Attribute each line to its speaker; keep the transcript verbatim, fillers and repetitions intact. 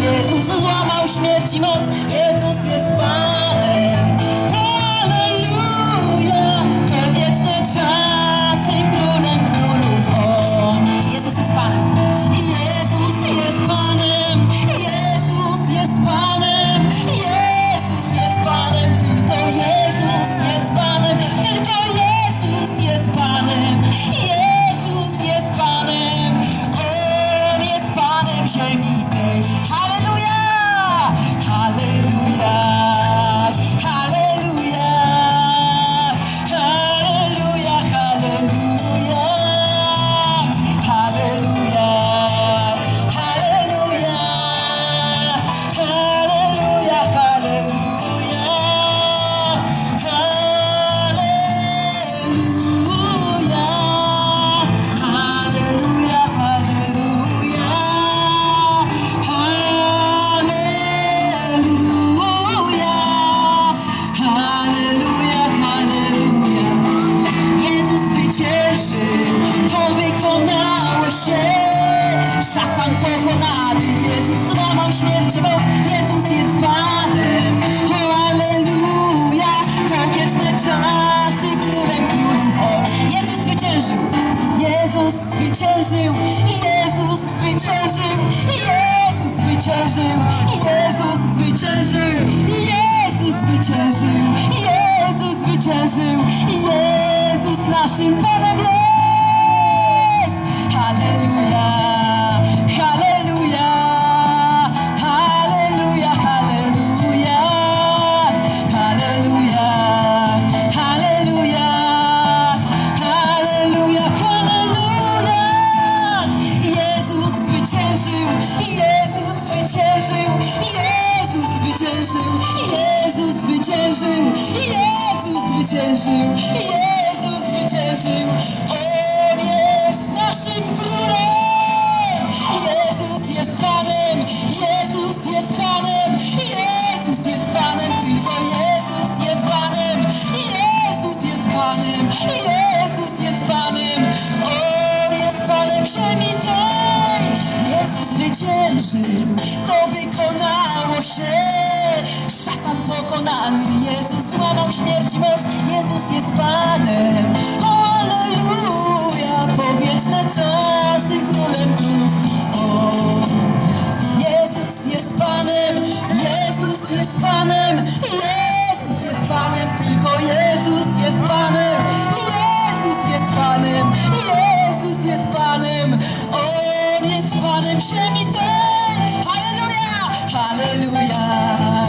Speaker 1: Jezus złamał śmierć i moc. Jezus jest Panem. Halleluja, to wieczne czasy, królem królów On. Jezus jest Panem. Jezus jest Panem. Jezus jest Panem. Jezus jest Panem. Tylko Jezus jest Panem. Tylko Jezus jest Panem. Jezus jest Panem. On jest Panem ziemi tej. Halleluja! Halleluja! Halleluja! Halleluja! Halleluja! Halleluja! Halleluja! Halleluja! Halleluja! Halleluja! Halleluja! Halleluja! Halleluja! Halleluja! Jezus zwyciężył, to wykonało się. Szatan pokonany, Jezus złamał śmierć i moc. Jezus jest Panem. O, halleluja, to wieczne czasy, królem królów On. Jezus zwyciężył, Jezus zwyciężył, Jezus zwyciężył, Jezus zwyciężył, Jezus zwyciężył, Jezus zwyciężył, Jezus zwyciężył, Jezus naszym Panem jest. Halleluja, halleluja, halleluja, halleluja, halleluja, halleluja, halleluja, halleluja. Jezus zwyciężył, Jezus zwyciężył, Jezus zwyciężył, Jezus zwyciężył, Jezus zwyciężył, Jezus zwyciężył. On jest naszym królem. Jezus jest Panem, Jezus jest Panem, Jezus jest Panem, tylko Jezus jest Panem, Jezus jest Panem, Jezus jest Panem. On jest Panem ziemi tej. Jezus zwyciężył, to wykonało się. Szatan pokonany, Jezus złamał śmierć i moc. Jezus jest Panem. Halleluja, po wieczne czasy, królem królów On. Jezus jest Panem, Jezus jest Panem, Jezus jest Panem, tylko Jezus jest Panem, Jezus jest Panem, Jezus jest Panem. On jest Panem ziemi tej. Halleluja, halleluja.